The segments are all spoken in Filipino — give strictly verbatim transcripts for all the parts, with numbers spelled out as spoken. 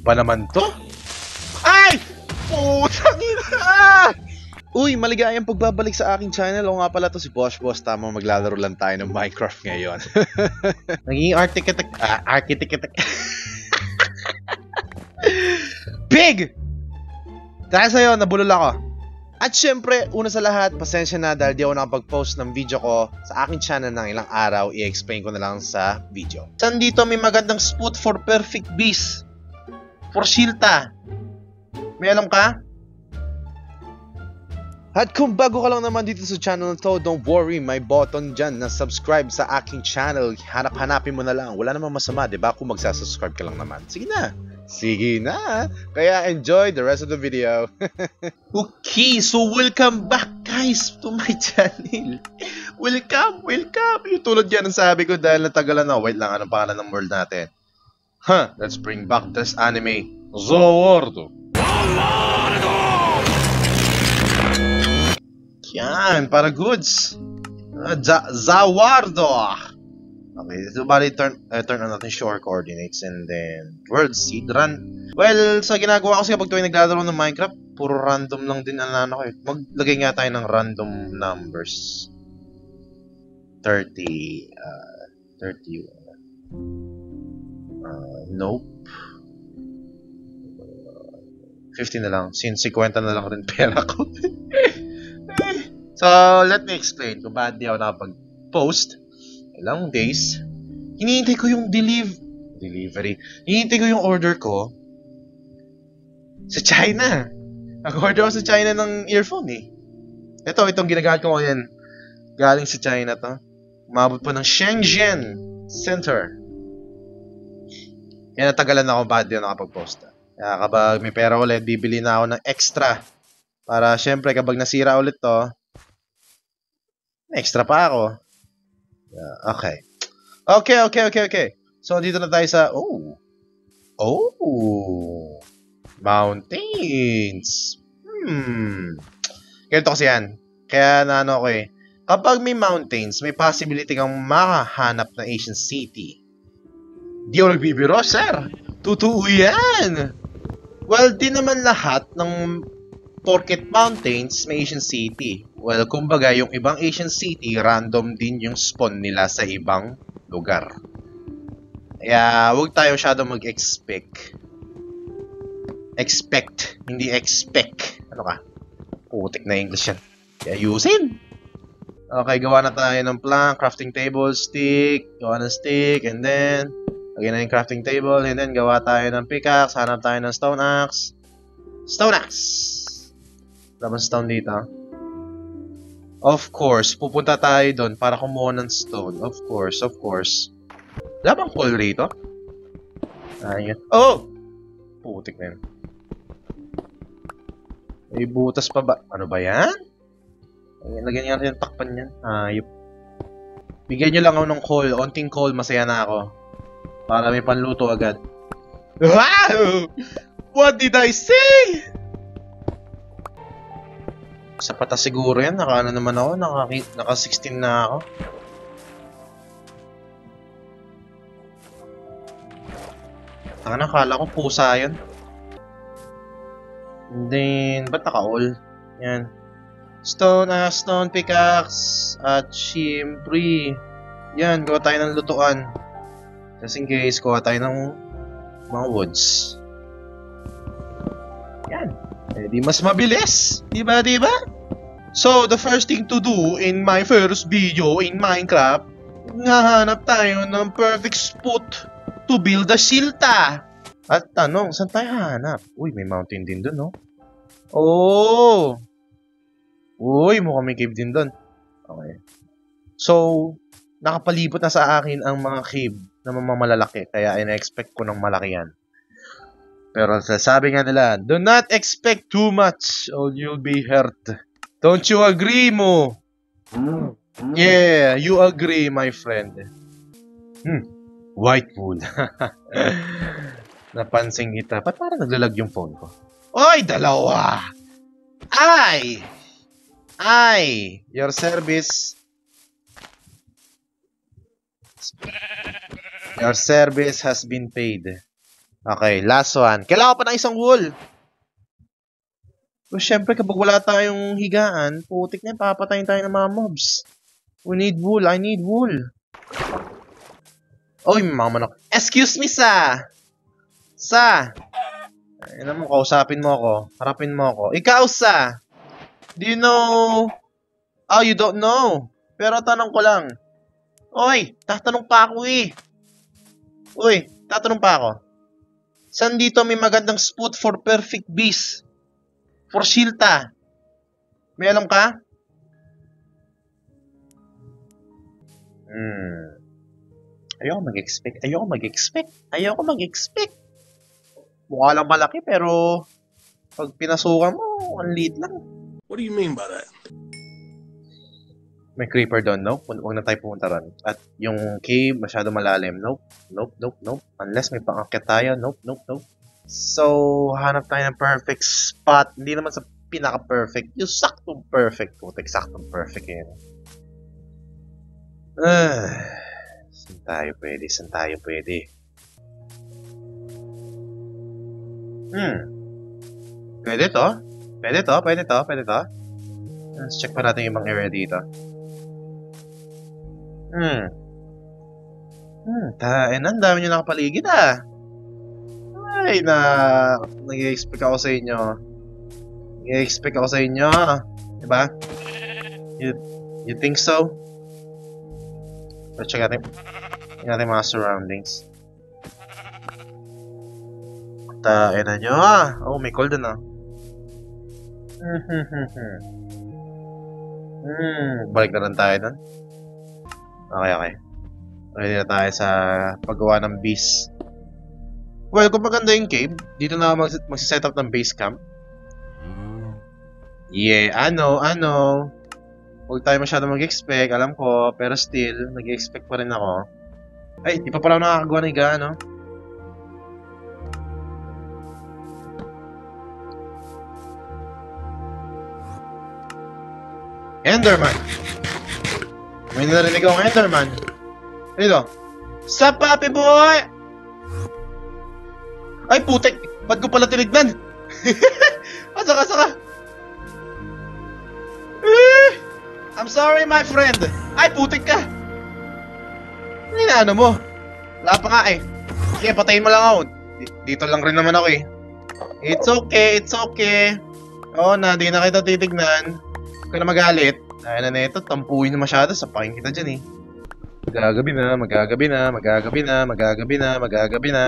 ba naman to? Ay! Putang ina! Uy, maligayang pagbabalik sa aking channel. O nga pala to si Boss Boss. Tamang maglalaro lang tayo ng Minecraft ngayon. Naging architect... Ah, architect... Pig! Dahil sa'yo, nabulol ako. At syempre, una sa lahat, pasensya na dahil di ako nakapag-post ng video ko sa aking channel ng ilang araw. I-explain ko na lang sa video. Saan dito may magandang spot for perfect bees? For Shilta. May alam ka? At kung bago ka lang naman dito sa channel na to, don't worry, may button dyan na subscribe sa aking channel. Hanap-hanapin mo na lang. Wala namang masama, diba? Kung magsasubscribe ka lang naman. Sige na. Sige na. Kaya enjoy the rest of the video. Okay, so welcome back guys to my channel. Welcome, welcome. Yung tulad yan ang sabi ko dahil natagalan na. Wait lang, anong pangalan ng world natin? Huh, let's bring back this anime. Zawardo. Yan, para goods. Uh, Zawardo. Okay, so bali turn, uh, turn on natin shore coordinates and then world seed run. Well, sa ginagawa ko kasi kapag tuwing naglalaro ng Minecraft, puro random lang din ang ano ko eh. Maglagay nga tayo ng random numbers. thirty, uh, thirty, uh, nope. fifty na lang, since fifty na lang rin pera ko. So, let me explain kung bakit di ako nakapag-post. Ilang days. Hinihintay ko yung deliv delivery. Hinihintay ko yung order ko sa China. Nag-order ako sa China ng earphone eh. Ito, itong ginagamit ko ngayon. Galing sa China to. Umabot pa ng Shenzhen Center. Kaya natagalan ako bakit di ako nakapag-post. Kaya kapag may pera ulit, bibili na ako ng extra. Para syempre kapag nasira ulit to, extra pa ako. Yeah, okay. Okay, okay, okay, okay. So, dito na tayo sa... Oh. Oh. Mountains. Hmm. Ganito kasi yan. Kaya na ano ko eh. Kapag may mountains, may possibility kang makahanap ng Asian city. Di ako nagbibiro, sir. Totoo yan. Well, di naman lahat ng... Porket mountains, may Asian city. Well, kumbaga, yung ibang Asian city, random din yung spawn nila sa ibang lugar. Kaya, huwag tayo masyado mag-expect. Expect, hindi expect. Ano ka? Putik na English yan. Kaya, ayusin! Okay, gawa na tayo ng plank, crafting table, stick, gawa ng stick, and then, lagyan na yung crafting table, and then, gawa tayo ng pickaxe, hanap tayo ng stone axe. Stone axe! Dapat stone dito. Of course, pupunta tayo doon para kumuha ng stone. Of course, of course. Wala bang coal rito? Ayun. Oh! Putik na yun. May butas pa ba? Ano ba yan? Ayun, lagyan niya natin yung takpan niyan. Ayop. Bigyan nyo lang ako ng coal. Onting coal, masaya na ako. Para may panluto agad. Wow! What did I say? Sapat na siguro yan. Naka ano naman ako. Naka, naka sixteen na ako. Taka na, kala ko pusa yun. And then, ba't naka-all? Yan. Stone, ah, stone pickaxe. At syempre, yan, gawa tayo ng lutuan. Just in case, gawa tayo ng mga woods. Yan. Eh, di mas mabilis. Diba, diba? So, the first thing to do in my first video in Minecraft, nahanap tayo ng perfect spot to build a Shilta. At tanong, saan tayo hanap? Uy, may mountain din dun, no? Oh! Uy, mukhang may cave din dun. Okay. So, nakapalibot na sa akin ang mga cave na mamamalaki. Kaya ina-expect ko ng malaki yan. Pero sabi nga nila, do not expect too much or you'll be hurt. Don't you agree, Mo? Yeah, you agree, my friend. Hmm, white wool. Napansin kita. Ba't parang naglalag yung phone ko? Oy, dalawa! Ay! Ay! Your service. Your service has been paid. Okay, last one. Kailangan pa ng isang wool. So, syempre, kapag wala tayong higaan, putik na, papatayin tayo ng mga mobs. We need wool. I need wool. Oy, mga manok. Excuse me, sa. Sa. Ayun mo, kausapin mo ako. Harapin mo ako. Ikaw, sa. Do you know... Oh, you don't know. Pero tanong ko lang. Oy, tatanong pa ako eh. Uy, tatanong pa ako. Saan dito may magandang spot for perfect bees? For Shilta? May alam ka? Hmm. Ayoko mag-expect. Ayoko mag-expect. Ayoko mag-expect. Mukha lang malaki pero pag pinasukan mo, ang liit lang. What do you mean by that? May creeper doon, no? Huwag na tayo pumunta ron. At yung cave, masyado malalim. Nope, nope, nope, nope. Unless may pang-akyat tayo. Nope, nope, nope. So, hanap tayo ng perfect spot. Hindi naman sa pinaka-perfect. Yung saktong perfect. Putik, saktong perfect yun. Ah, saan tayo pwede? Saan tayo pwede? Hmm. Pwede to? Pwede to? Pwede to? Pwede to? Let's check pa natin yung ibang area dito. Hmm. Hmm, tain, ang dami nyo nakapaligid ah. Ay, na... Nag-i-expect ako sa inyo. Nag-i-expect ako sa inyo. Diba? You, you think so? Let's check natin. Check natin mga surroundings. Tain na nyo ah. Oh, may call dun ah. Hmm, hmm, hmm, hmm. Hmm, balik na lang tayo dun. Okay, okay. Ready na tayo sa paggawa ng base. Well, kung maganda yung cave, dito na mag mag-set up ng base camp. Yeah, ano, ano. Huwag tayo masyado mag-expect, alam ko, pero still, nag-expect pa rin ako. Ay, di pa pala ako nakakagawa ng higa, no? Enderman! May narinig akong Enderman. Dito. Sup, papi boy? Ay, putek! Ba't ko pala tinignan? Asa ka, asa ka? Eh, I'm sorry, my friend. Ay, putik ka! Ano inaano mo? Wala pa nga eh. Sige, patayin mo lang ako. Dito lang rin naman ako eh. It's okay, it's okay. Oo na, di na kita titignan. Huwag ka na magalit. Dahil na neto, tampuin na masyado. Sapakin kita dyan eh. Magagabi na, magagabi na, magagabi na, magagabi na, magagabi na.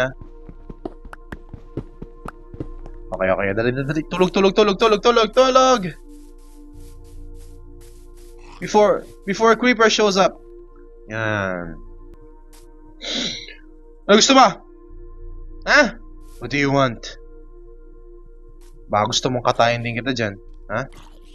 Okay, okay. Dali, dali. Tulog, tulog, tulog, tulog, tulog, tulog! Before, before creeper shows up. Yan. Ano gusto mo? Ha? What do you want? Baka gusto mong katayin din kita dyan. Ha?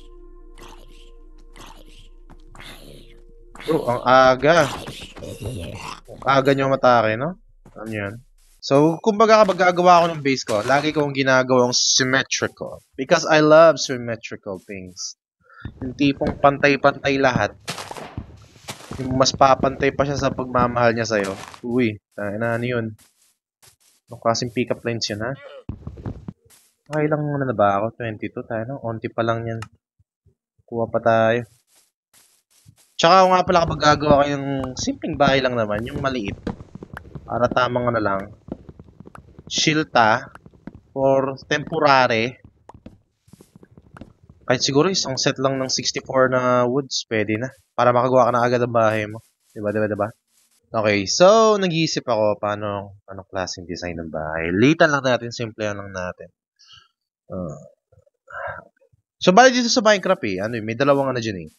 Bro, ang aga. Ang aga nyo matake, no? Ano yan? So, kumbaga kapag gagawa ako ng base ko, lagi kong ginagawang symmetrical. Because I love symmetrical things. Yung tipong pantay-pantay lahat. Yung mas papantay pa siya sa pagmamahal niya sa'yo. Uy, na ano yun? Anong klaseng pick-up lines yun, ha? Okay lang na na ba ako? twenty-two tayo, no? Onti pa lang yan. Kuha pa tayo. Tsaka ako nga pala kapag gagawa kayo ng simpleng bahay lang naman, yung maliit. Para tamang ano lang. Shilta. For temporary. Kahit siguro isang set lang ng sixty-four na woods, pwede na. Para makagawa ka na agad ang bahay mo. Diba, diba, diba? Okay, so nag-iisip ako paano, anong klaseng design ng bahay. Litan lang natin, simple lang natin. Uh, so, bali dito sa Minecraft eh, ano eh, may dalawang ano dyan eh.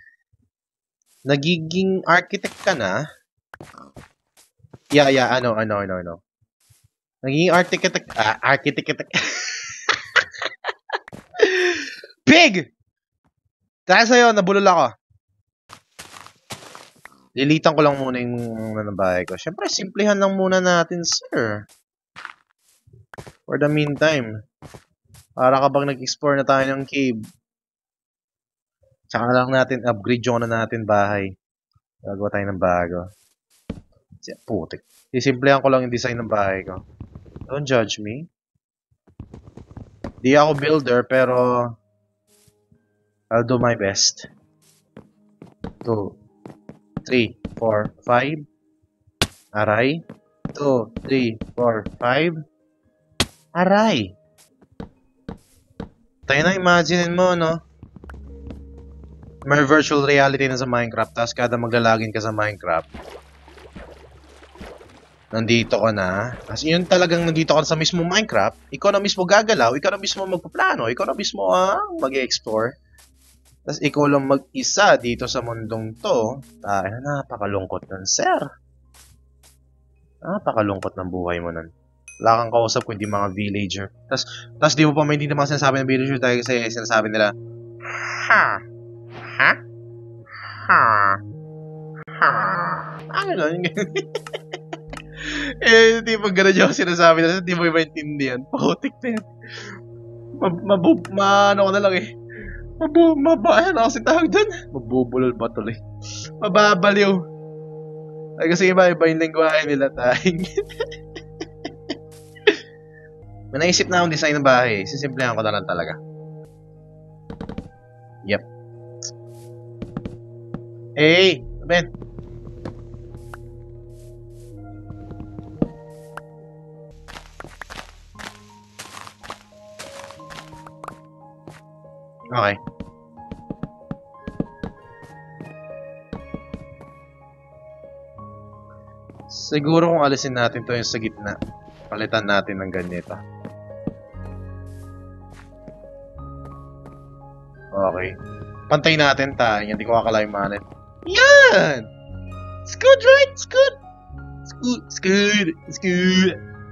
Nagiging architect ka na. Yeah, yeah, ano, ano, ano, ano. Nagiging architect, ah, architect. Pig! Dahil sa'yo, nabulol ako. Lilitan ko lang muna yung ano, bahay ko. Siyempre, simplihan lang muna natin, sir. For the meantime. Para kapag nag-explore na tayo ng cave, tsaka na lang natin, upgrade yung na natin bahay. Gagawa tayo ng bago. Putik. Sisimplihan ko lang yung design ng bahay ko. Don't judge me. Di ako builder, pero I'll do my best. Two, three, four, five. Aray. Two, three, four, five. Aray. Tayo na, imaginein mo, no? May virtual reality na sa Minecraft, tapos kada maglalagin ka sa Minecraft, nandito ka na. Kasi yun talagang nandito ka sa mismo Minecraft, ikaw na mismo gagalaw, ikaw na mismo magpaplano, ikaw na mismo ah, mag-explore. Tapos ikaw lang mag-isa dito sa mundong to. Tayo na, napakalungkot nun, sir. Napakalungkot ng buhay mo nun. Wala kang kausap kundi mga villager. Tapos, tapos di mo pa maintindihan mga sinasabi ng villager dahil kasi sinasabi nila, ha? Ha? Ha? Ha? Ano lang? Eh, di ba gano'n yung sinasabi nila, di mo maintindihan. Putik na yan. Mabub, ma, ano ko na lang eh. Mabu, maba, ano kasi tawag dun? Mabubulol ba tuloy? Mababaliw. Ay, kasi iba, iba yung lingwahe nila tayong. May naisip na akong design ng bahay. Sisimplehan ko na lang talaga. Yep. Hey, Ben. Okay. Siguro kung alisin natin to yung sa gitna, palitan natin ng ganito. Okay. Pantay natin tayo. Hindi ko kakalain manin. Yan! It's good, right? It's good. It's good. It's good. It's good.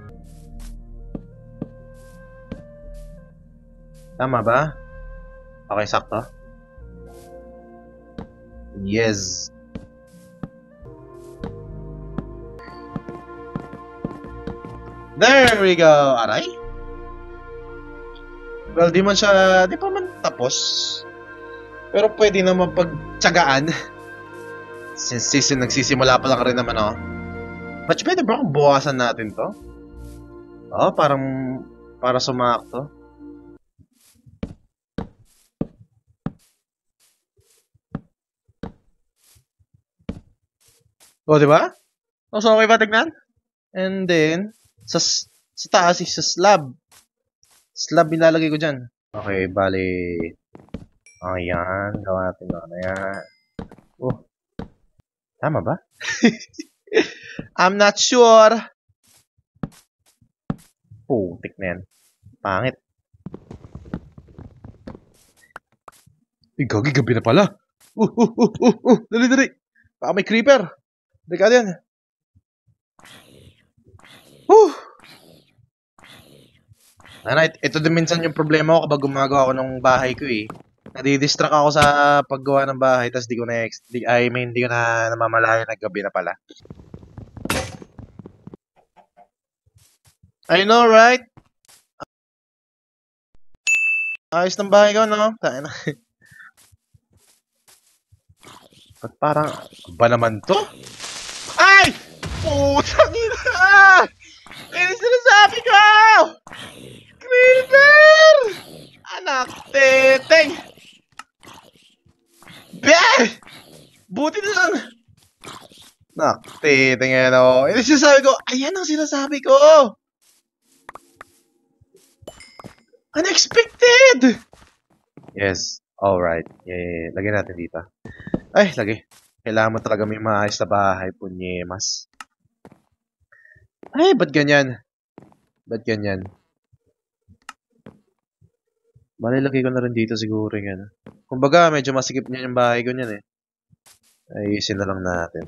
Tama ba? Okay, sakto. Yes. There we go. Aray. Well, di man siya, di pa man tapos. Pero pwede naman pagtsagaan. Since season nagsisimula pa lang rin naman, oh. Much better ba kung buwasan natin to? Oh, parang para sumakto. Oh, di ba? Oh, so okay ba tignan? And then, sa, sa taas is sa slab. Slab ilalagay ko dyan. Okay, bali. Ayan, gawa natin na yan. Oh. Tama ba? I'm not sure. Putik na yan. Pangit. Uy, gagi, gabi na pala. Uh, uh, uh, uh, uh. Dali, dali. Baka may creeper. Dali ka din. Uh. Ano, ito din minsan yung problema ko kapag gumagawa ako ng bahay ko eh. Nadidistract ako sa paggawa ng bahay, tapos di ko na, di, I mean, di ko na namamalayan na gabi na pala. I know, right? Ayos ng bahay ko, no? Tayo na. Ba't parang, ba naman to? Ay! Putang ina! Ano sinasabi ko? Creeper! Anak, teteng! Be! Buti na lang! Anak, teteng yan ako. Ano sinasabi ko? Ayan ang sinasabi ko! Unexpected! Yes, alright. Yeah, yeah, yeah. Lagyan natin dito. Ay, lagay. Kailangan mo talaga may maayos na bahay, punyemas. Ay, ba't ganyan? Ba't ganyan? Malilagay ko na rin dito siguro yan. Kumbaga, medyo masikip niya yung bahay ko niyan eh. Ayusin na lang natin.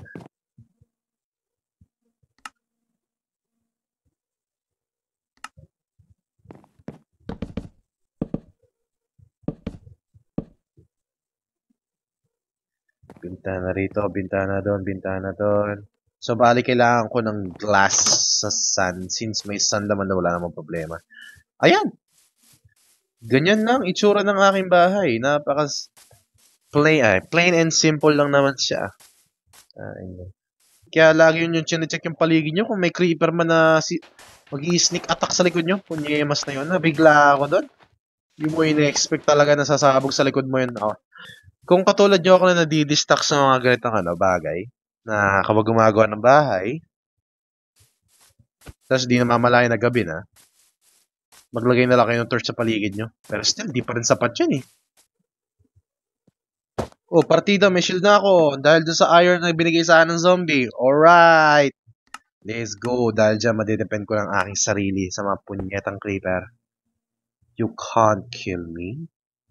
Bintana rito, bintana doon, bintana doon. So, bali kailangan ko ng glass sa sun. Since may sun naman na wala namang problema. Ayan! Ganyan lang itsura ng aking bahay. Napaka plain, ay, plain and simple lang naman siya. Ah, kaya lagi yun yung chinecheck yung paligid nyo. Kung may creeper man na si Mag-i-sneak attack sa likod nyo. Punyemas na yun. Nabigla ako doon. Hindi mo ina-expect talaga na sasabog sa likod mo yun. Oh. Kung katulad nyo ako na nadidistract sa mga ganitong ano, bagay, na kapag gumagawa ng bahay, tapos di na mamalayan na gabi na, maglagay na lang kayo ng torch sa paligid nyo. Pero still, di pa rin sapat yun eh. Oh, partida, may shield na ako. Dahil doon sa iron na binigay sa akin ng zombie. Alright. Let's go. Dahil dyan, madidepend ko ng aking sarili sa mga punyetang creeper. You can't kill me.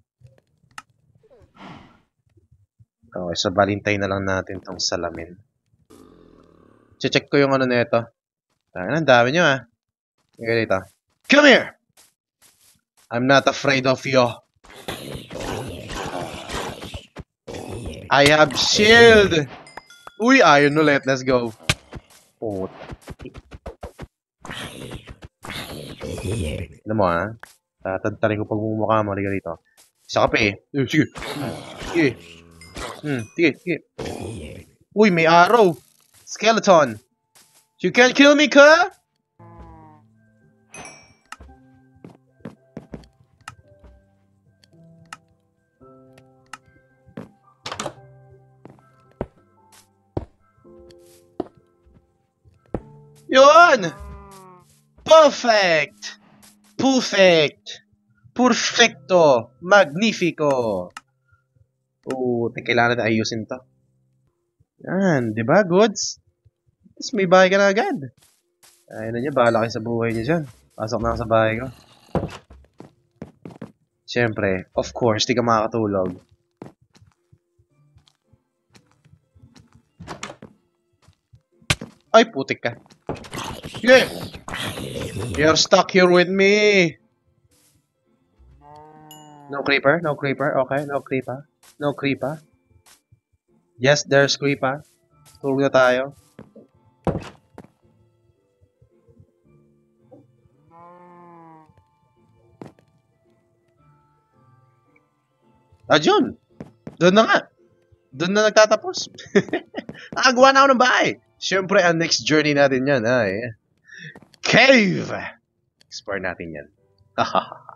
Okay, so balintay na lang natin tong salamin. Check ko yung ano na ito. Ang dami nyo ah. Okay, dito. Come here! I'm not afraid of you. I have shield! Uy, iron ulit. Let's go. Oh. Alam mo ha? Tatantarin ko pag mumukha mo. Liga dito. Isa ka pa eh. Uh, sige. Sige. Hmm, sige, sige. Uy, may arrow. Skeleton. You can't kill me, ka? Yun! Perfect! Perfect! Perfecto! Magnifico! Oo, kailangan natin ayusin to. Yan, di ba, goods? Tapos may bahay ka na agad. Ayun na niya, bahala kayo sa buhay niya dyan. Pasok na ako sa bahay ko. Siyempre, of course, di ka makakatulog. Ay, putik ka. Yeah. You're stuck here with me. No creeper, no creeper. Okay, no creeper. No creeper. Yes, there's creeper. Tulog na tayo. Ah, Jun. Doon na nga. Doon na nagtatapos. Nakagawa na ako ng bahay. Siyempre, ang next journey natin yan ay cave. Explore natin yan. Hahaha.